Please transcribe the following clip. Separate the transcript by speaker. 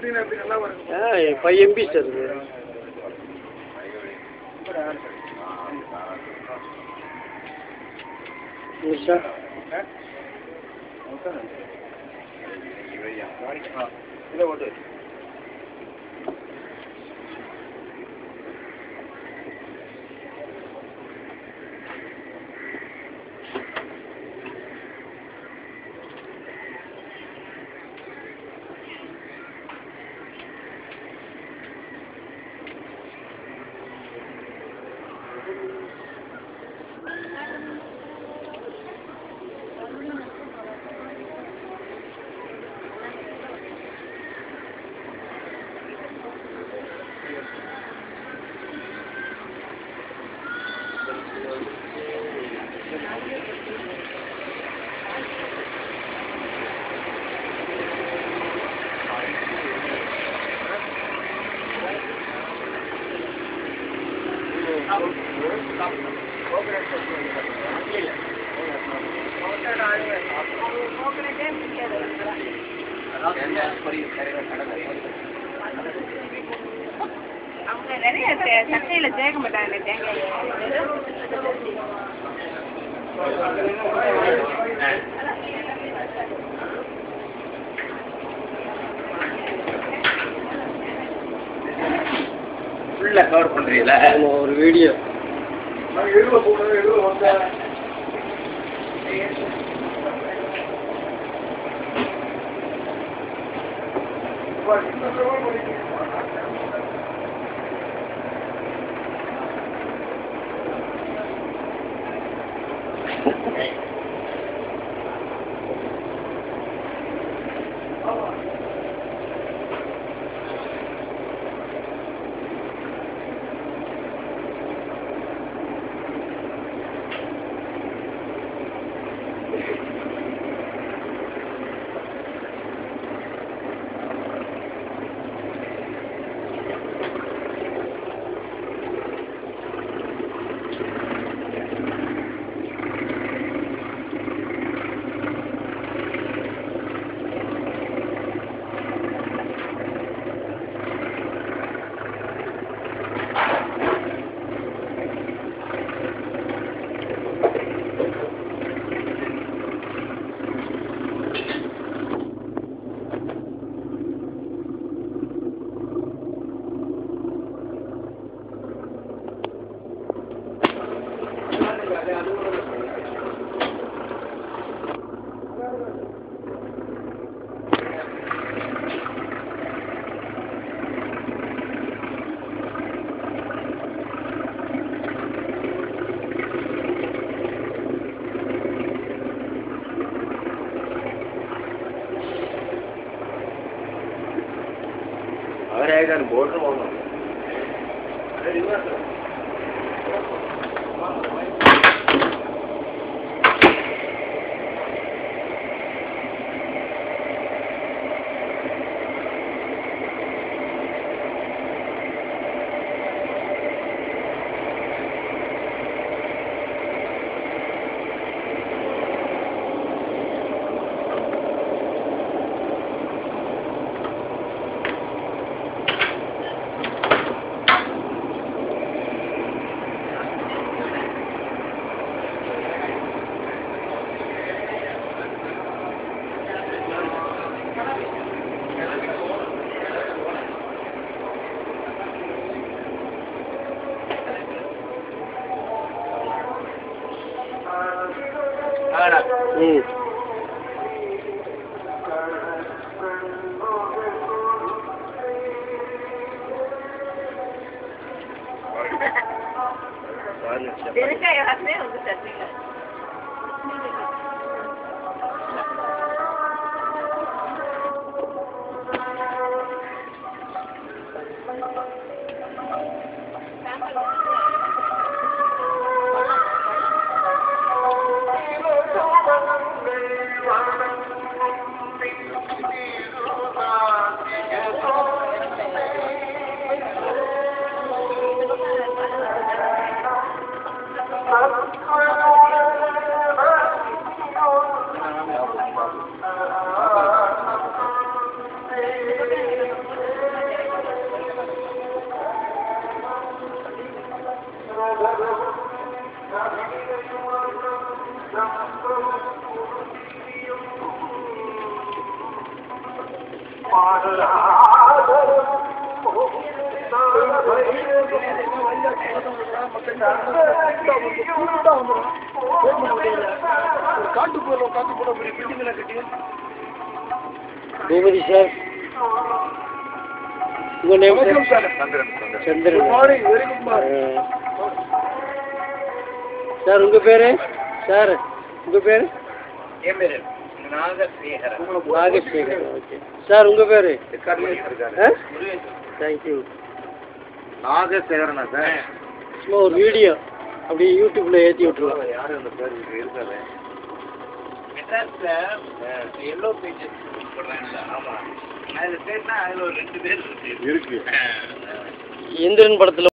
Speaker 1: 5 MB sir இது. Sir
Speaker 2: அவங்க நிறைய சட்டையில சேர்க்க மாட்டாங்க தேங்காய்.
Speaker 1: ஃபுல்லாக கவர் பண்ணுறீங்களா? ஒரு video board
Speaker 3: Let's go.
Speaker 1: Bhupathi sir, உங்க நேம் சார்? சந்திரன். சார் உங்க பேரு? சார் உங்க பேரு? நாகசேகரன். ஓகே சார், உங்க பேரு? தேங்க்யூ.
Speaker 3: நாகசேகரனா சார்?
Speaker 1: சும்மா ஒரு வீடியோ அப்படியே யூடியூப்ல ஏற்றி விட்டுருவோம்.
Speaker 3: யாரும் அந்த பேர் இருக்காது.
Speaker 4: எல்லோ பேஜஸ் போடுறாங்கல்ல, ஆமா, அதில் பேர்னா அதில் ஒரு 2 பேர் இருக்கு.
Speaker 1: இந்திரன் படத்துல